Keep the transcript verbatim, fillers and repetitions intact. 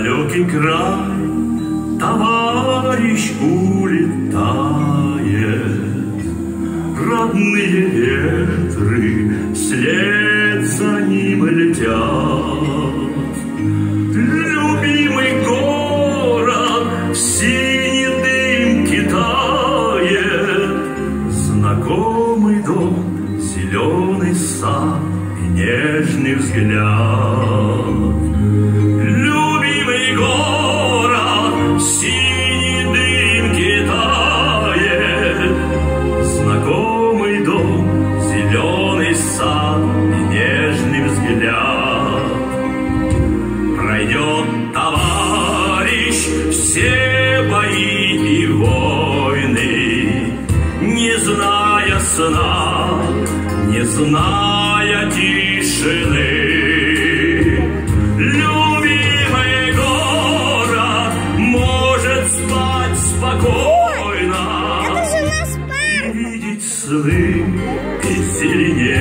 далекий край товарищ улетает. Родные ветры вслед за ним летят. Любимый город в синей дымке тает. Знакомый дом, зеленый сад и нежный взгляд. Любимый город в синей дымке тает. Знакомый дом, зеленый сад и нежный взгляд. Пройдет товарищ все бои и войны, не зная сна, не зная тишины. Любимый город может спать спокойно и видеть сны и зеленеть.